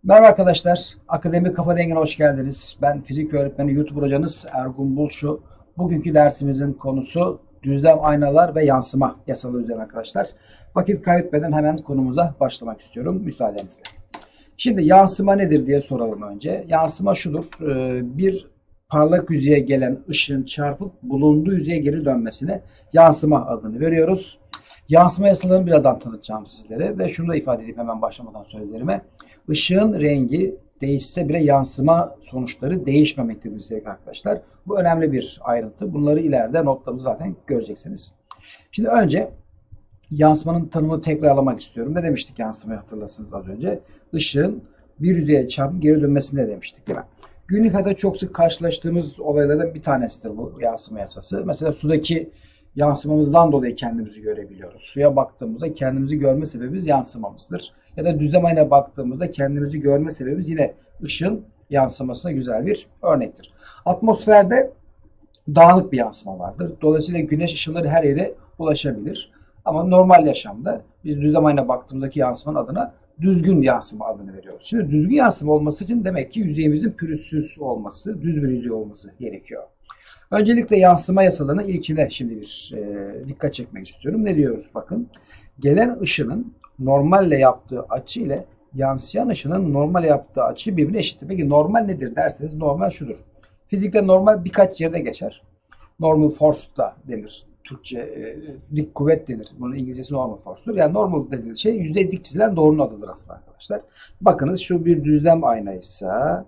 Merhaba arkadaşlar, Akademik Kafa Dengi'ne hoş geldiniz. Ben fizik öğretmeni YouTube hocanız Ergun Bulşu. Bugünkü dersimizin konusu düzlem aynalar ve yansıma yasaları üzerine arkadaşlar. Vakit kaybetmeden hemen konumuza başlamak istiyorum müsaadenizle. Şimdi yansıma nedir diye soralım önce. Yansıma şudur, bir parlak yüzeye gelen ışığın çarpıp bulunduğu yüzeye geri dönmesine yansıma adını veriyoruz. Yansıma yasalarını birazdan tanıtacağım sizlere ve şunu da ifade edeyim hemen başlamadan sözlerime. Işığın rengi değişse bile yansıma sonuçları değişmemektedir sevgili arkadaşlar. Bu önemli bir ayrıntı. Bunları ileride notlarımızı zaten göreceksiniz. Şimdi önce yansımanın tanımını tekrarlamak istiyorum. Ne demiştik yansımayı hatırlasınız az önce? Işığın bir yüzeye çarpıp geri dönmesini demiştik değil mi? Günlük hayatta çok sık karşılaştığımız olaylardan bir tanesidir bu yansıma yasası. Mesela sudaki yansımamızdan dolayı kendimizi görebiliyoruz. Suya baktığımızda kendimizi görme sebebimiz yansımamızdır. Ya da düzlem aynaya baktığımızda kendimizi görme sebebimiz yine ışığın yansımasına güzel bir örnektir. Atmosferde dağınık bir yansıma vardır. Dolayısıyla güneş ışınları her yere ulaşabilir. Ama normal yaşamda biz düzlem aynaya baktığımızdaki yansımanın adına düzgün yansıma adını veriyoruz. Şimdi düzgün yansıma olması için demek ki yüzeyimizin pürüzsüz olması, düz bir yüzey olması gerekiyor. Öncelikle yansıma yasalarının ilkine şimdi bir dikkat çekmek istiyorum. Ne diyoruz bakın. Gelen ışının normalle yaptığı açı ile yansıyan ışının normal yaptığı açı birbirine eşittir. Peki normal nedir derseniz normal şudur. Fizikte normal birkaç yerde geçer. Normal force da denir. Türkçe dik kuvvet denir. Bunun İngilizcesi normal force'tur. Yani normal dediğiniz şey yüzey dik çizilen doğrunun adıdır aslında arkadaşlar. Bakınız şu bir düzlem aynaysa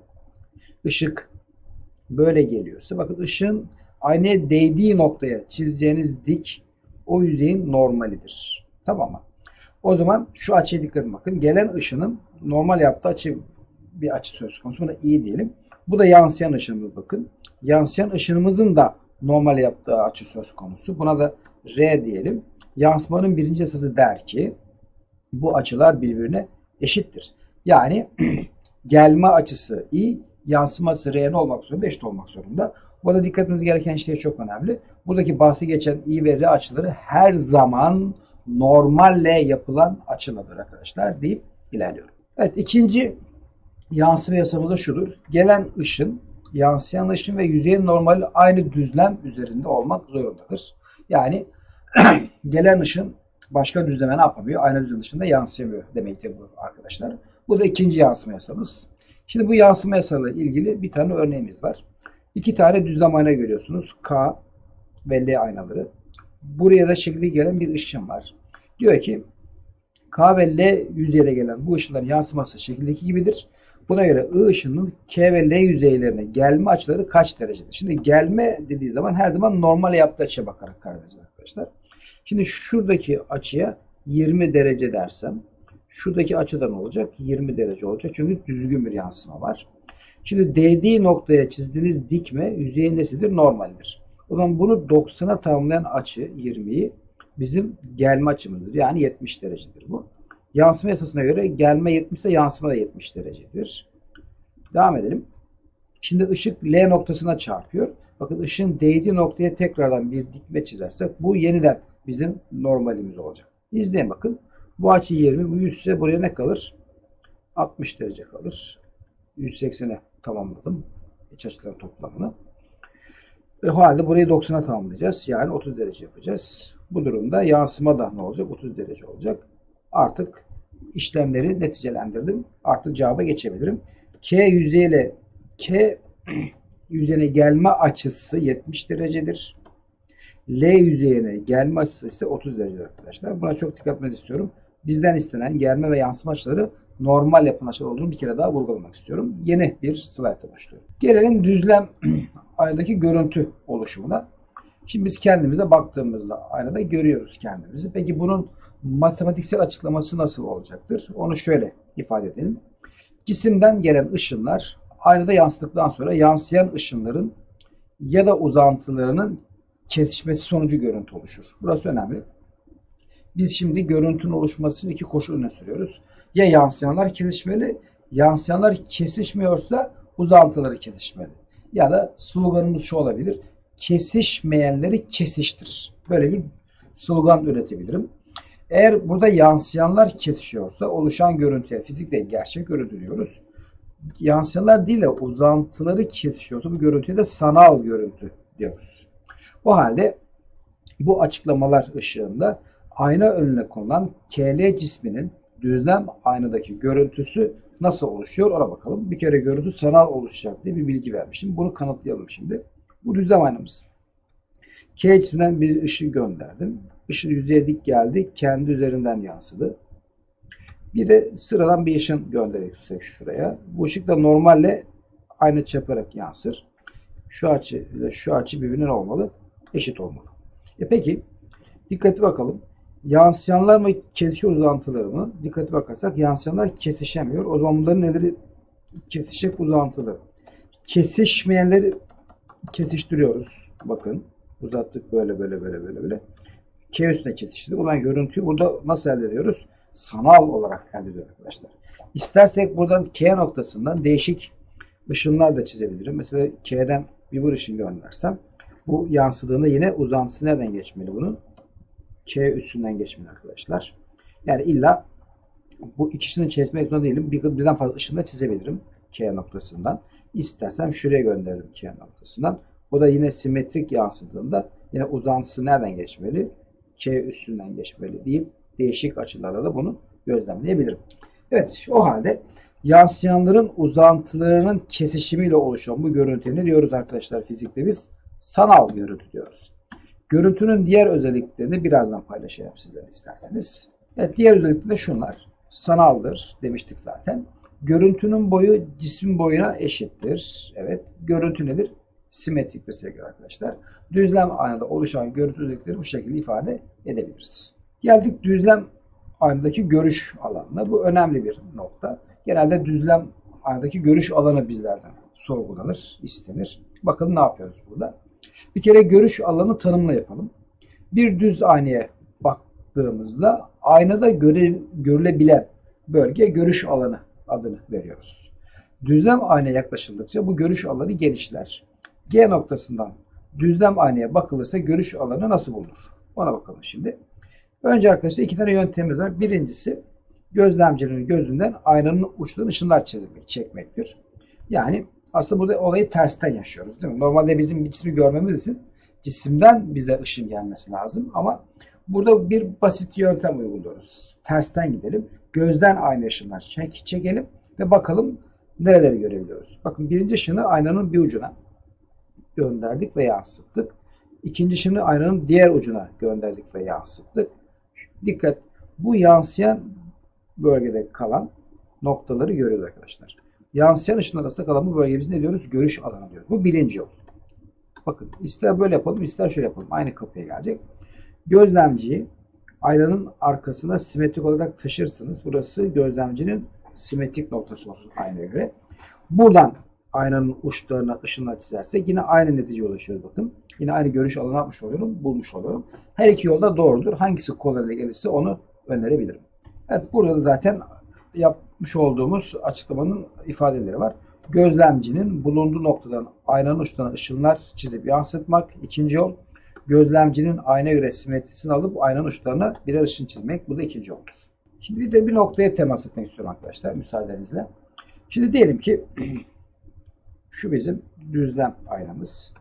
ışık böyle geliyorsa bakın ışığın aynaya değdiği noktaya çizeceğiniz dik o yüzeyin normalidir. Tamam mı? O zaman şu açıya dikkat edin bakın. Gelen ışının normal yaptığı açı bir açı söz konusu. Buna i diyelim. Bu da yansıyan ışınımız bakın. Yansıyan ışınımızın da normal yaptığı açı söz konusu. Buna da r diyelim. Yansımanın birinci yasası der ki bu açılar birbirine eşittir. Yani gelme açısı i, yansıma açısı r'nin olmak zorunda, eşit olmak zorunda. Burada dikkat etmeniz gereken şey çok önemli. Buradaki bahsi geçen i ve r açıları her zaman normalle yapılan açılardır arkadaşlar deyip ilerliyorum. Evet, ikinci yansıma yasamız da şudur. Gelen ışın, yansıyan ışın ve yüzeyin normali aynı düzlem üzerinde olmak zorundadır. Yani gelen ışın başka düzleme ne yapamıyor? Aynı düzlem dışında yansıyamıyor demektir bu arkadaşlar. Bu da ikinci yansıma yasamız. Şimdi bu yansıma yasalarıyla ilgili bir tane örneğimiz var. İki tane düzlem ayna görüyorsunuz. K ve L aynaları. Buraya da şekli gelen bir ışın var. Diyor ki K ve L yüzeyine gelen bu ışınların yansıması şekildeki gibidir. Buna göre I ışının K ve L yüzeylerine gelme açıları kaç derecedir? Şimdi gelme dediği zaman her zaman normal yaptığı açıya bakarak karar vereceğiz arkadaşlar. Şimdi şuradaki açıya 20 derece dersem şuradaki açıdan olacak 20 derece olacak. Çünkü düzgün bir yansıma var. Şimdi değdiği noktaya çizdiğiniz dikme yüzeyin nesidir? Normaldir. O zaman bunu 90'a tamamlayan açı 20'yi bizim gelme açımızdır. Yani 70 derecedir bu. Yansıma yasasına göre gelme 70 ise yansıma da 70 derecedir. Devam edelim. Şimdi ışık L noktasına çarpıyor. Bakın ışığın değdiği noktaya tekrardan bir dikme çizersek bu yeniden bizim normalimiz olacak. İzleyin bakın. Bu açı 20, bu 100 ise buraya ne kalır? 60 derece kalır. 180'e tamamladım. İç açıların toplamını. Ve o halde burayı 90'a tamamlayacağız. Yani 30 derece yapacağız. Bu durumda yansıma da ne olacak? 30 derece olacak. Artık işlemleri neticelendirdim. Artık cevaba geçebilirim. K yüzeyiyle K yüzeyine gelme açısı 70 derecedir. L yüzeyine gelme açısı ise 30 derece arkadaşlar. Buna çok dikkat etmenizi istiyorum. Bizden istenen gelme ve yansıma açıları normal yapılan açılar olduğunu bir kere daha vurgulamak istiyorum. Yeni bir slayta başlıyorum. Gelelim düzlem aynadaki görüntü oluşumuna. Şimdi biz kendimize baktığımızda aynada görüyoruz kendimizi. Peki bunun matematiksel açıklaması nasıl olacaktır? Onu şöyle ifade edelim. Cisimden gelen ışınlar aynada yansıdıktan sonra yansıyan ışınların ya da uzantılarının kesişmesi sonucu görüntü oluşur. Burası önemli. Biz şimdi görüntünün oluşması için iki koşul öne sürüyoruz. Ya yansıyanlar kesişmeli, yansıyanlar kesişmiyorsa uzantıları kesişmeli. Ya da sloganımız şu olabilir. Kesişmeyenleri kesiştir. Böyle bir slogan üretebilirim. Eğer burada yansıyanlar kesişiyorsa oluşan görüntüye fizikte gerçek görüntü diyoruz. yansıyanlar değil de uzantıları kesişiyorsa bu görüntüye de sanal görüntü diyoruz. O halde bu açıklamalar ışığında ayna önüne konulan KL cisminin düzlem aynadaki görüntüsü nasıl oluşuyor ona bakalım. Bir kere görüntü sanal oluşacak diye bir bilgi vermiştim. Bunu kanıtlayalım şimdi. Bu düzlem aynamız. K cisminden bir ışığı gönderdim. Işın yüzeye dik geldi. Kendi üzerinden yansıdı. Bir de sıradan bir ışın göndereceksek şuraya. Bu ışık da normalle aynı çarparak yansır. Şu açı ile şu açı birbirine olmalı? Eşit olmalı. Peki dikkatli bakalım. Yansıyanlar mı kesişiyor uzantıları mı? Dikkatli bakarsak yansıyanlar kesişemiyor. O zaman bunların neleri kesişecek uzantıları? Kesişmeyenleri kesiştiriyoruz. Bakın uzattık böyle. K üstüne kesiştirdik. Ulan görüntüyü burada nasıl elde ediyoruz? Sanal olarak elde ediyoruz arkadaşlar. İstersek buradan K noktasından değişik ışınlar da çizebilirim. Mesela K'den bir ışın göndersem bu yansıdığında yine uzantısı nereden geçmeli bunun? K üstünden geçmeli arkadaşlar. Yani illa bu ikisini çizmek zorunda değilim. Birden fazla ışın da çizebilirim K noktasından. İstersem şuraya gönderirim K noktasından. O da yine simetrik yansıdığında yine uzantısı nereden geçmeli? K üstünden geçmeli deyip değişik açılarla da bunu gözlemleyebilirim. Evet, o halde yansıyanların uzantılarının kesişimiyle oluşan bu görüntüye ne diyoruz arkadaşlar fizikte biz? Sanal görüntü diyoruz. Görüntünün diğer özelliklerini birazdan paylaşacağım sizlere isterseniz. Evet, diğer özellikleri de şunlar. Sanaldır demiştik zaten. Görüntünün boyu cismin boyuna eşittir. Evet, görüntü nedir? Simetriktir sevgili arkadaşlar. Düzlem aynada oluşan görüntü özellikleri bu şekilde ifade edebiliriz. Geldik düzlem aynadaki görüş alanına. Bu önemli bir nokta. Genelde düzlem aynadaki görüş alanı bizlerden sorgulanır, istenir. Bakalım ne yapıyoruz burada. Bir kere görüş alanı tanımını yapalım. Bir düz aynaya baktığımızda aynada görülebilen bölge görüş alanı adını veriyoruz. Düzlem aynaya yaklaşıldıkça bu görüş alanı genişler. G noktasından düzlem aynaya bakılırsa görüş alanı nasıl bulunur? Ona bakalım şimdi. Önce arkadaşlar iki tane yöntemimiz var. Birincisi gözlemcinin gözünden aynanın uçlarına ışınlar çekmektir. Yani aslında burada olayı tersten yaşıyoruz değil mi? Normalde bizim bir cismi görmemiz için cisimden bize ışın gelmesi lazım. Ama burada bir basit yöntem uyguluyoruz. Tersten gidelim. Gözden aynı ışınlar çekelim ve bakalım nereleri görebiliyoruz. Bakın birinci ışını aynanın bir ucuna gönderdik ve yansıttık. İkinci ışını aynanın diğer ucuna gönderdik ve yansıttık. Dikkat! Bu yansıyan bölgede kalan noktaları görüyoruz arkadaşlar. Yansıyan ışın arasında kalan bu bölgeye biz ne diyoruz? Görüş alanı diyoruz. Bu birinci yol. Bakın ister böyle yapalım ister şöyle yapalım. Aynı kapıya gelecek. Gözlemciyi aynanın arkasına simetrik olarak taşırsınız. Burası gözlemcinin simetrik noktası olsun aynaya göre. Buradan aynanın uçlarına ışınlar çizersek yine aynı neticeye ulaşıyoruz bakın. Yine aynı görüş alanı yapmış oluyorum, bulmuş oluyorum. Her iki yolda doğrudur. Hangisi kolayına gelirse onu önerebilirim. Evet, burada da zaten yapmış olduğumuz açıklamanın ifadeleri var. Gözlemcinin bulunduğu noktadan aynanın uçlarına ışınlar çizip yansıtmak ikinci yol. Gözlemcinin ayna göre simetrisini alıp aynanın uçlarına birer ışın çizmek. Bu da ikinci yoldur. Şimdi bir de bir noktaya temas etmek istiyorum arkadaşlar müsaadenizle. Şimdi diyelim ki şu bizim düzlem aynamız.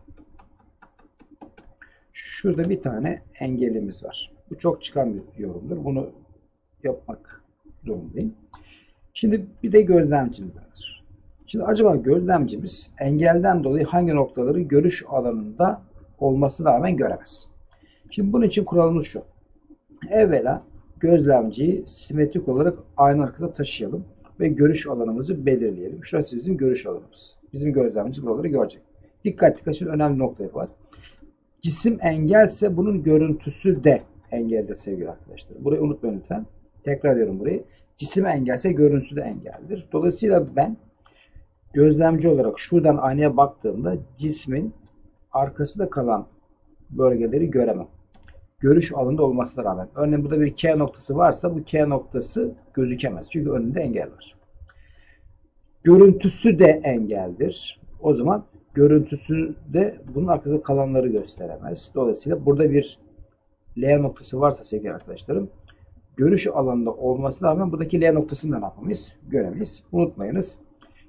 Şurada bir tane engelimiz var. Bu çok çıkan bir yorumdur. Bunu yapmak durumundayım. Şimdi bir de gözlemcimiz var. Şimdi acaba gözlemcimiz engelden dolayı hangi noktaları görüş alanında olmasına rağmen göremez? Şimdi bunun için kuralımız şu. Evvela gözlemciyi simetrik olarak aynı arkasında taşıyalım ve görüş alanımızı belirleyelim. Şurası bizim görüş alanımız. Bizim gözlemcimiz buraları görecek. Dikkat şimdi önemli nokta var. Cisim engelse bunun görüntüsü de engelde sevgili arkadaşlar. Burayı unutmayın lütfen. Tekrar ediyorum burayı. Cisim engelse görüntüsü de engeldir. Dolayısıyla ben gözlemci olarak şuradan aynaya baktığımda cismin arkasında kalan bölgeleri göremem. Görüş alanında olmasına rağmen. Örneğin burada bir K noktası varsa bu K noktası gözükemez. Çünkü önünde engel var. Görüntüsü de engeldir. O zaman görüntüsü de bunun arkasında kalanları gösteremez. Dolayısıyla burada bir L noktası varsa sevgili arkadaşlarım görüş alanında olmasına rağmen buradaki L noktasını da ne yapamayız? Göremeyiz. Unutmayınız.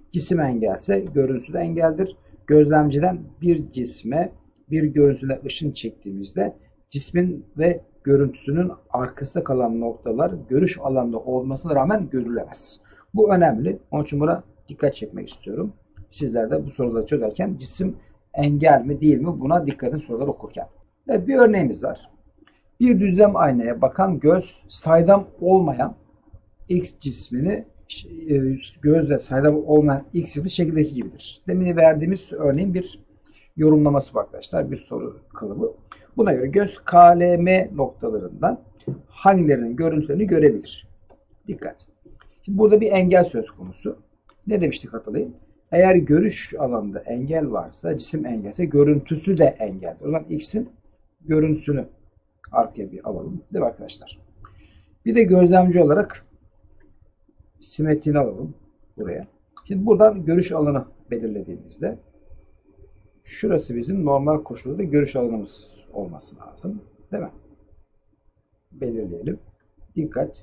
Cisim engelse görüntüsü de engeldir. Gözlemciden bir cisme bir görüntüde ışın çektiğimizde cismin ve görüntüsünün arkasında kalan noktalar görüş alanında olmasına rağmen görülemez. Bu önemli. Onun için buna dikkat çekmek istiyorum. Sizler de bu soruları çözerken cisim engel mi değil mi buna dikkat edin soruları okurken. Evet, bir örneğimiz var. Bir düzlem aynaya bakan göz saydam olmayan X cismini gözle saydam olmayan X cismi şekildeki gibidir. Demin verdiğimiz örneğin bir yorumlaması bu arkadaşlar. Bir soru kalıbı. Buna göre göz KLM noktalarından hangilerinin görüntülerini görebilir? Dikkat. Şimdi burada bir engel söz konusu. Ne demiştik hatırlayın? Eğer görüş alanında engel varsa, cisim engelse görüntüsü de engeldir. O zaman X'in görüntüsünü arkaya bir alalım. Değil mi arkadaşlar? Bir de gözlemci olarak simetrini alalım buraya. Şimdi buradan görüş alanı belirlediğimizde şurası bizim normal koşulda görüş alanımız olması lazım. Değil mi? Belirleyelim. Dikkat.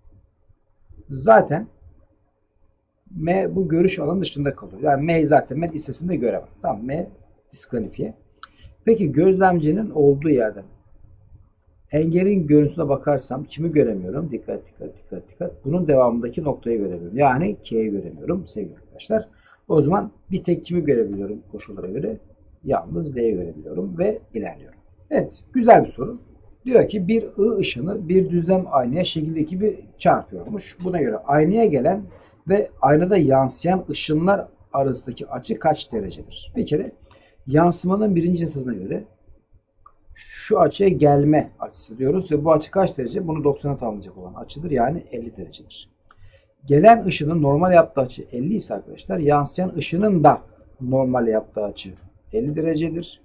Zaten M bu görüş alanı dışında kalıyor. Yani M zaten ben istesinde göremem. Tamam, M diskalifiye. Peki gözlemcinin olduğu yerden engelin görüntüsüne bakarsam kimi göremiyorum? Dikkat dikkat dikkat dikkat. Bunun devamındaki noktayı göremiyorum. Yani K'yi göremiyorum sevgili arkadaşlar. O zaman bir tek kimi görebiliyorum koşullara göre? Yalnız D'yi görebiliyorum ve ilerliyorum. Evet, güzel bir soru. Diyor ki bir I ışını bir düzlem aynaya şekildeki gibi çarpıyormuş. Buna göre aynaya gelen ve aynada yansıyan ışınlar arasındaki açı kaç derecedir? Bir kere yansımanın birinci yasasına göre şu açıya gelme açısı diyoruz ve bu açı kaç derece? Bunu 90'a tamamlayacak olan açıdır. Yani 50 derecedir. Gelen ışının normal yaptığı açı 50 ise arkadaşlar yansıyan ışının da normal yaptığı açı 50 derecedir.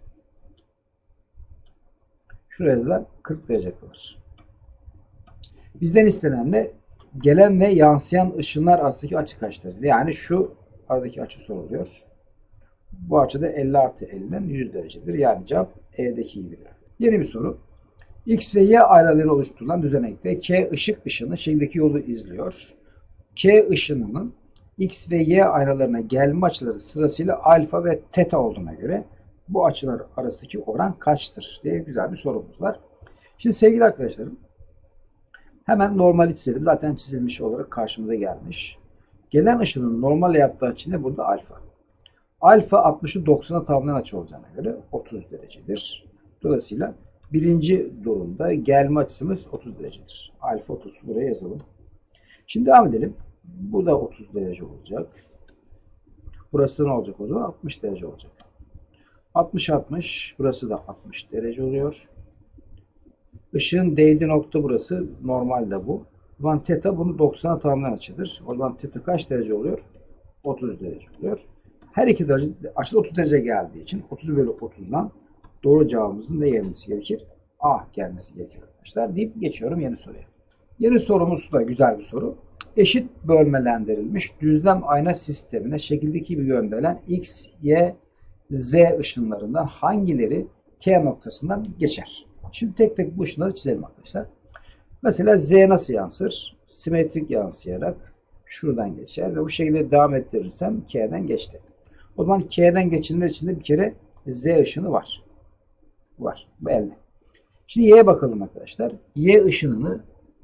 Şuraya da 40 derece kalır. Bizden istenen de gelen ve yansıyan ışınlar arasındaki açı kaç derece? Yani şu aradaki açı soruluyor. Bu açı da 50 artı 50'den 100 derecedir. Yani cevap E'deki gibidir. Yeni bir soru. X ve Y aynaları oluşturulan düzenekte K ışık ışını şekildeki yolu izliyor. K ışınının X ve Y aynalarına gelme açıları sırasıyla alfa ve teta olduğuna göre bu açılar arasındaki oran kaçtır diye güzel bir sorumuz var. Şimdi sevgili arkadaşlarım hemen normali çizelim. Zaten çizilmiş olarak karşımıza gelmiş. Gelen ışının normal yaptığı açı ne? Burada alfa. Alfa 60'ı 90'a tamamlayan açı olacağına göre 30 derecedir. Dolayısıyla birinci durumda gelme açısımız 30 derecedir. Alfa 30. Buraya yazalım. Şimdi devam edelim. Bu da 30 derece olacak. Burası ne olacak o zaman? 60 derece olacak. 60-60. Burası da 60 derece oluyor. Işığın değdiği nokta burası. Normalde bu. O zaman teta bunu 90'a tamamlayan açıdır. O zaman teta kaç derece oluyor? 30 derece oluyor. Her iki derece açıda 30 derece geldiği için 30 bölü 30'dan doğru cevabımızın ne gelmesi gerekir? A gelmesi gerekir arkadaşlar deyip geçiyorum yeni soruya. Yeni sorumuz da güzel bir soru. Eşit bölmelendirilmiş düzlem ayna sistemine şekildeki gibi gönderilen X, Y, Z ışınlarından hangileri K noktasından geçer? Şimdi tek tek bu ışınları çizelim arkadaşlar. Mesela Z nasıl yansır? Simetrik yansıyarak şuradan geçer ve bu şekilde devam ettirirsem K'den geçti. O zaman K'den geçenler içinde bir kere Z ışını var. Var. Bu elde. Şimdi Y'ye bakalım arkadaşlar. Y ışınını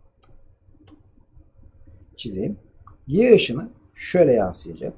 çizeyim. Y ışını şöyle yansıyacak.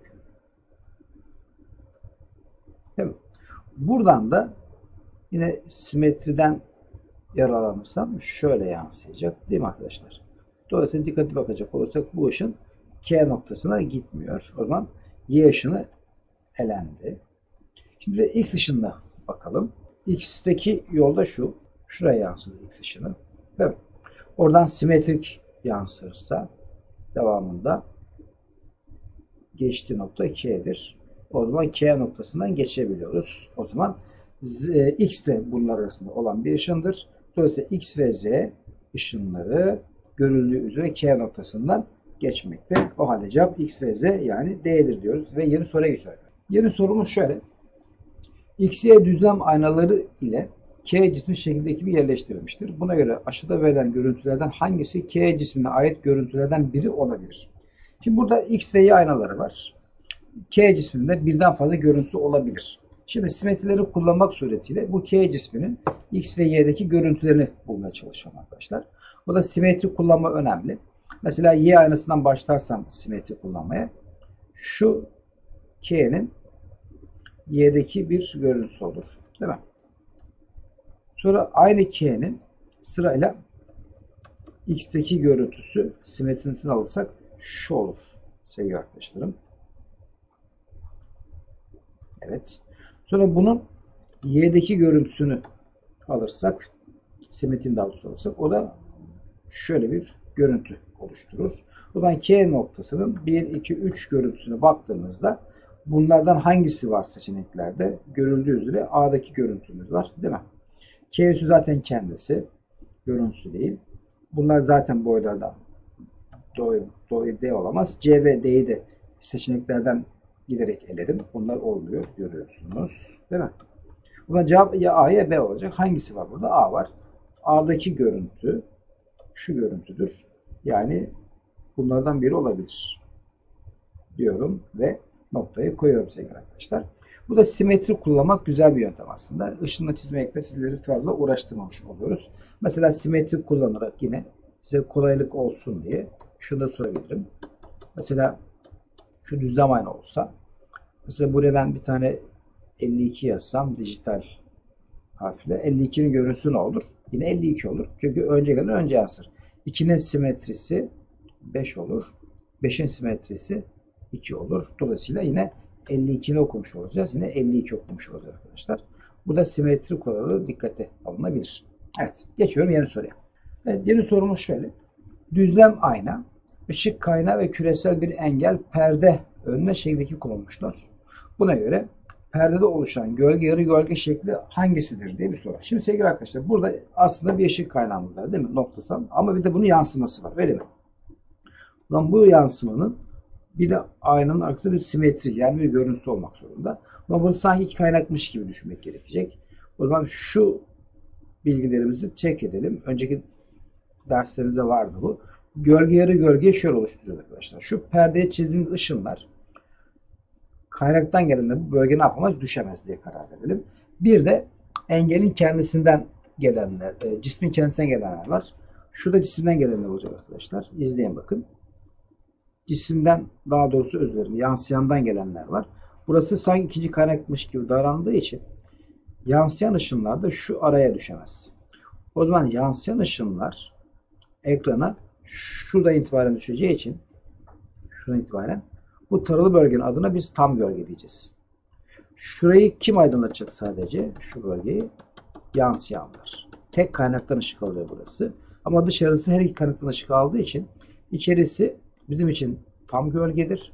Değil mi? Buradan da yine simetriden yararlanırsam şöyle yansıyacak. Değil mi arkadaşlar? Dolayısıyla dikkatli bakacak olursak bu ışın K noktasına gitmiyor. O zaman Y ışını elendi. Şimdi de X ışınına bakalım. X'teki yolda şu. Şuraya yansıdı X ışını. Değil mi? Oradan simetrik yansırsa devamında geçtiği nokta K'dir. O zaman K noktasından geçebiliyoruz. O zaman X de bunlar arasında olan bir ışındır. Dolayısıyla X ve Z ışınları görüldüğü üzere K noktasından geçmekte. O halde cevap X ve Z yani D'dir diyoruz ve yeni soruya geçiyoruz. Yeni sorumuz şöyle. X, Y düzlem aynaları ile K cismi şekildeki gibi yerleştirilmiştir. Buna göre aşağıda verilen görüntülerden hangisi K cismine ait görüntülerden biri olabilir? Şimdi burada X ve Y aynaları var. K cisminde birden fazla görüntüsü olabilir. Şimdi simetrileri kullanmak suretiyle bu K cisminin X ve Y'deki görüntülerini bulmaya çalışıyorum arkadaşlar. Bu da simetri kullanma önemli. Mesela Y aynasından başlarsam simetri kullanmaya, şu K'nin Y'deki bir görüntüsü olur. Değil mi? Sonra aynı K'nin sırayla X'teki görüntüsü simetrisini alırsak şu olur sevgili arkadaşlarım. Evet. Sonra bunun Y'deki görüntüsünü alırsak, simetrini de alırsak o da şöyle bir görüntü oluşturur. O zaman K noktasının 1, 2, 3 görüntüsüne baktığımızda bunlardan hangisi var seçeneklerde? Görüldüğü üzere A'daki görüntümüz var. Değil mi? K üssü zaten kendisi. Görüntüsü değil. Bunlar zaten boylardan dolayı D olamaz. C ve D'yi de seçeneklerden giderek eledim. Bunlar olmuyor. Görüyorsunuz. Değil mi? Buna cevap ya A ya B olacak. Hangisi var burada? A var. A'daki görüntü şu görüntüdür. Yani bunlardan biri olabilir. Diyorum ve noktayı koyuyorum sevgili arkadaşlar. Bu da simetri kullanmak güzel bir yöntem aslında. Işınla çizmekle sizleri fazla uğraştırmamış oluyoruz. Mesela simetri kullanarak yine size kolaylık olsun diye şunu da sorabilirim. Mesela şu düzlem ayna olsa, mesela buraya ben bir tane 52 yazsam dijital harfle, 52'nin görüntüsü ne olur? Yine 52 olur. Çünkü önce gelen önce yansır. 2'nin simetrisi 5 olur. 5'in simetrisi 2 olur. Dolayısıyla yine 52'ni okumuş olacağız. Yine 52 okumuş olacağız arkadaşlar. Bu da simetri kuralı dikkate alınabilir. Evet. Geçiyorum yeni soruya. Evet, yeni sorumuz şöyle. Düzlem ayna, ışık kaynağı ve küresel bir engel perde önüne şekildeki konulmuşlar. Buna göre perdede oluşan gölge yarı gölge şekli hangisidir diye bir soru. Şimdi sevgili arkadaşlar burada aslında bir ışık kaynağımız var değil mi? Noktasal. Ama bir de bunun yansıması var. Öyle mi? Bu yansımanın bir de aynanın arkasında bir simetri yani bir görüntüsü olmak zorunda. Ama bunu sanki iki kaynakmış gibi düşünmek gerekecek. O zaman şu bilgilerimizi check edelim. Önceki derslerimizde vardı bu. Gölge yarı gölgeyi şöyle oluşturuyor arkadaşlar. Şu perdeye çizdiğimiz ışınlar kaynaktan gelenler bu bölge ne yapamaz? Düşemez diye karar verelim. Bir de engelin kendisinden gelenler, cismin kendisinden gelenler var. Şurada cisimden gelenler olacak arkadaşlar. İzleyin bakın. Cisimden daha doğrusu özür dilerim yansıyandan gelenler var. Burası sanki ikinci kaynakmış gibi davrandığı için yansıyan ışınlar da şu araya düşemez. O zaman yansıyan ışınlar ekrana şuradan itibaren düşeceği için şuradan itibaren bu taralı bölgenin adına biz tam gölge diyeceğiz. Şurayı kim aydınlatacak sadece? Şu bölgeyi yansıyanlar. Tek kaynaktan ışık alıyor burası. Ama dışarısı her iki kaynaktan ışık aldığı için içerisi bizim için tam gölgedir.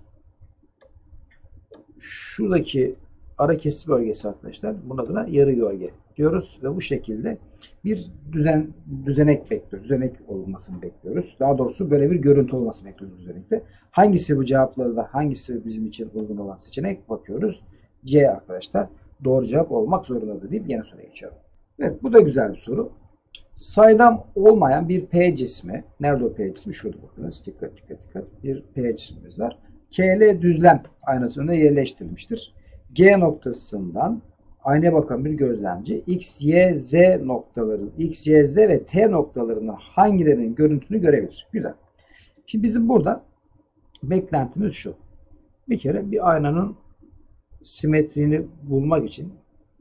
Şuradaki ara kesit bölgesi arkadaşlar bunun adına yarı gölge diyoruz ve bu şekilde bir düzenek bekliyoruz. Düzenek olmasını bekliyoruz. Daha doğrusu böyle bir görüntü olmasını bekliyoruz düzenekte. Hangisi bu cevaplarda hangisi bizim için uygun olan seçenek bakıyoruz. C arkadaşlar doğru cevap olmak zorundadır deyip yeni soruya geçiyorum. Evet bu da güzel bir soru. Saydam olmayan bir P cismi, nerede o P cismi? Şurada bakınız. Dikkat. Bir P cismimiz var. KL düzlem aynası önüne yerleştirilmiştir. G noktasından aynaya bakan bir gözlemci X, Y, Z noktaları, X, Y, Z ve T noktalarının hangilerinin görüntüsünü görebilir? Güzel. Şimdi bizim burada beklentimiz şu. Bir kere bir aynanın simetriğini bulmak için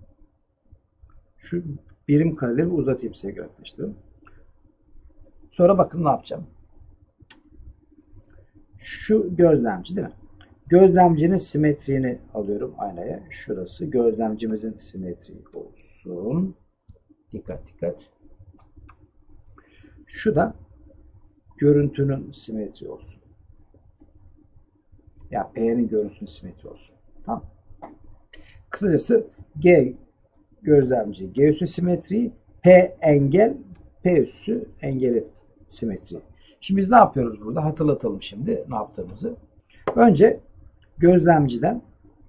şu birim kareleri uzatayım sevgili arkadaşlarım. Sonra bakın ne yapacağım. Şu gözlemci değil mi? Gözlemcinin simetriğini alıyorum aynaya. Şurası gözlemcimizin simetriği olsun. Dikkat. Şu da görüntünün simetriği olsun. Ya P'nin görüntüsünün simetriği olsun. Tamam. Kısacası G gözlemci, G üssü simetriği, P engel, P üssü engeli simetriği. Şimdi biz ne yapıyoruz burada? Hatırlatalım şimdi ne yaptığımızı. Önce gözlemciden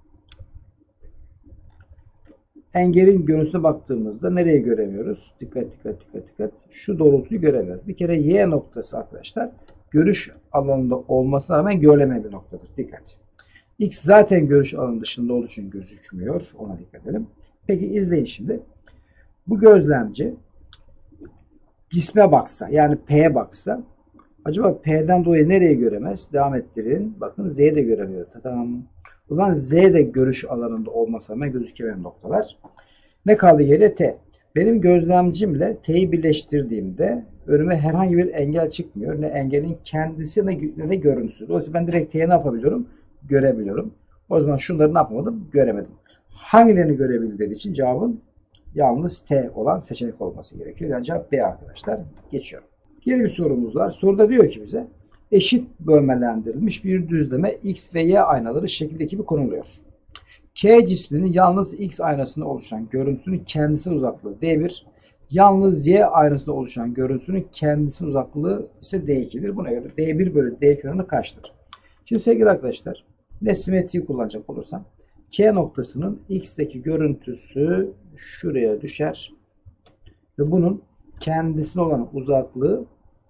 engelin görüntüsüne baktığımızda nereye göremiyoruz? Dikkat. Şu doğrultuyu göremiyoruz. Bir kere Y noktası arkadaşlar görüş alanında olmasına rağmen görülemeyen bir noktadır. Dikkat. X zaten görüş alanı dışında olduğu için gözükmüyor. Ona dikkat edelim. Peki izleyin şimdi. Bu gözlemci cisme baksa, yani P'ye baksa, acaba P'den dolayı nereyi göremez? Devam ettirin. Bakın Z'yi de göremiyor. Tamam. O zaman Z de görüş alanında olmasa hemen gözükemeyen noktalar. Ne kaldı geriye? T. Benim gözlemcimle T'yi birleştirdiğimde önüme herhangi bir engel çıkmıyor. Ne engelin kendisi ne de görüntüsü. Dolayısıyla ben direkt T'ye ne yapabiliyorum? Görebiliyorum. O zaman şunları ne yapamadım? Göremedim. Hangilerini görebildiği için cevabın yalnız T olan seçenek olması gerekiyor. Yani cevap B arkadaşlar. Geçiyorum. Yeni bir sorumuz var. Soruda diyor ki bize eşit bölmelendirilmiş bir düzleme X ve Y aynaları şekildeki gibi konuluyor. K cisminin yalnız X aynasında oluşan görüntüsünün kendisinin uzaklığı D1, yalnız Y aynasında oluşan görüntüsünün kendisinin uzaklığı ise D2'dir. Buna göre D1 bölü D2 oranı kaçtır? Şimdi sevgili arkadaşlar, simetriyi kullanacak olursam K noktasının X'teki görüntüsü şuraya düşer ve bunun kendisine olan uzaklığı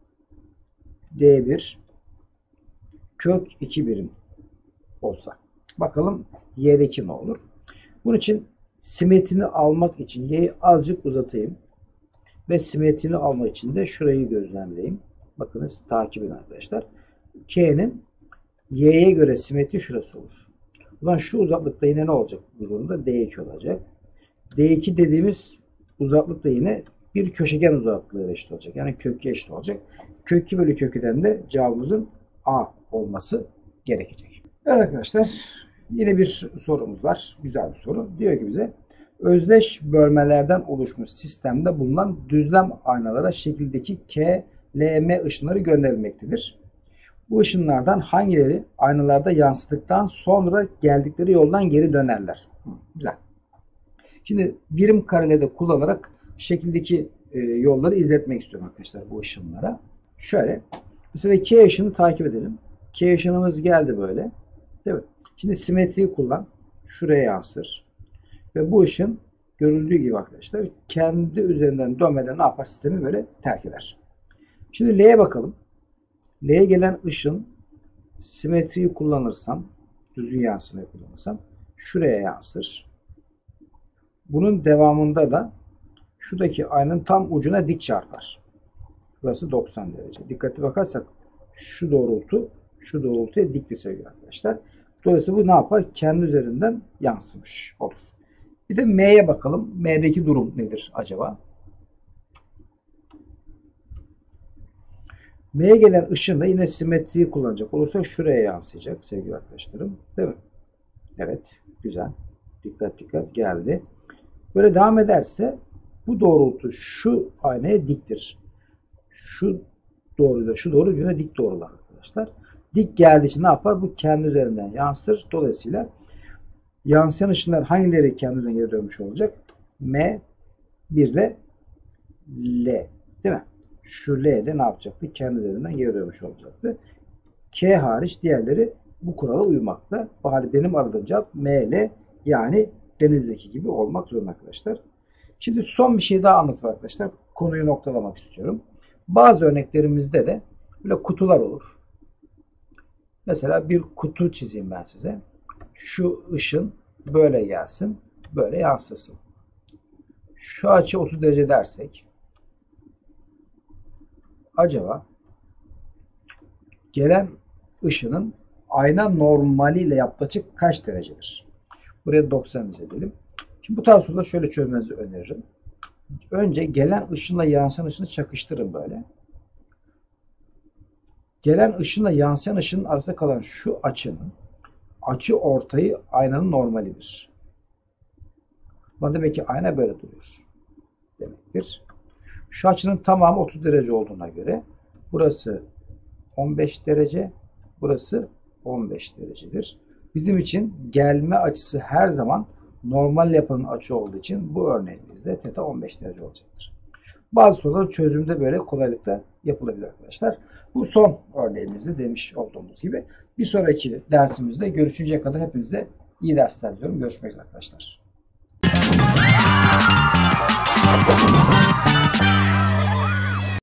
D1 kök 2 birim olsa. Bakalım Y'deki ne olur? Bunun için simetrini almak için Y'yi azıcık uzatayım. Ve simetrini almak için de şurayı gözlemleyeyim. Bakınız takip edin arkadaşlar. K'nin Y'ye göre simetri şurası olur. Ulan şu uzaklıkta yine ne olacak bu durumda? D2 olacak. D2 dediğimiz uzaklıkta yine bir köşegen uzaklığı eşit olacak. Yani kökü eşit olacak. Kök 2 bölü köküden de cevabımızın A olması gerekecek. Evet arkadaşlar, yine bir sorumuz var. Güzel bir soru. Diyor ki bize özdeş bölmelerden oluşmuş sistemde bulunan düzlem aynalara şekildeki K, L, M ışınları gönderilmektedir. Bu ışınlardan hangileri aynalarda yansıdıktan sonra geldikleri yoldan geri dönerler? Güzel. Şimdi birim kareleri de kullanarak şekildeki yolları izletmek istiyorum arkadaşlar bu ışınlara. Şöyle. Mesela K ışını takip edelim. K ışınımız geldi böyle. Değil mi? Şimdi simetriyi kullan. Şuraya yansır. Ve bu ışın görüldüğü gibi arkadaşlar kendi üzerinden dönmeden ne yapar? Sistemi böyle terk eder. Şimdi L'ye bakalım. L'ye gelen ışın simetriyi kullanırsam, düzgün yansımayı kullanırsam şuraya yansır. Bunun devamında da şuradaki aynanın tam ucuna dik çarpar. Burası 90 derece. Dikkatli bakarsak şu doğrultuya dikti sevgili arkadaşlar. Dolayısıyla bu ne yapar? Kendi üzerinden yansımış olur. Bir de M'ye bakalım. M'deki durum nedir acaba? M'ye gelen ışın da yine simetriyi kullanacak olursak şuraya yansıyacak sevgili arkadaşlarım. Değil mi? Evet. Güzel. Dikkat geldi. Böyle devam ederse bu doğrultu şu aynaya diktir. Şu doğruyla şu doğru yine dik doğrular arkadaşlar. Dik geldiği için ne yapar? Bu kendi üzerinden yansır. Dolayısıyla yansıyan ışınlar hangileri kendi üzerinden geri dönmüş olacak? M, bir de L. Değil mi? Şu L de ne yapacaktı? Kendi üzerinden geri dönmüş olacaktı. K hariç diğerleri bu kurala uymakta. Bu halde benim aradığım cevap M, L, yani denizdeki gibi olmak zorunda arkadaşlar. Şimdi son bir şey daha anlatayım arkadaşlar. Konuyu noktalamak istiyorum. Bazı örneklerimizde de böyle kutular olur. Mesela bir kutu çizeyim ben size. Şu ışın böyle gelsin, böyle yansısın. Şu açı 30 derece dersek acaba gelen ışının ayna normaliyle yaptığı açı kaç derecedir? Buraya 90 derece diyelim. Şimdi bu tarz soruda şöyle çözmenizi öneririm. Önce gelen ışınla yansıyan ışını çakıştırın böyle. Gelen ışınla yansıyan ışının arasında kalan şu açının açı ortayı aynanın normalidir. Bu demek ki ayna böyle duruyor demektir. Şu açının tamamı 30 derece olduğuna göre burası 15 derece, burası 15 derecedir. Bizim için gelme açısı her zaman normal yapının açı olduğu için bu örneğimizde θ 15 derece olacaktır. Bazı sorular çözümde böyle kolaylıkla yapılabilir arkadaşlar. Bu son örneğimizde demiş olduğumuz gibi. Bir sonraki dersimizde görüşünceye kadar hepinize iyi dersler diliyorum. Görüşmek üzere arkadaşlar.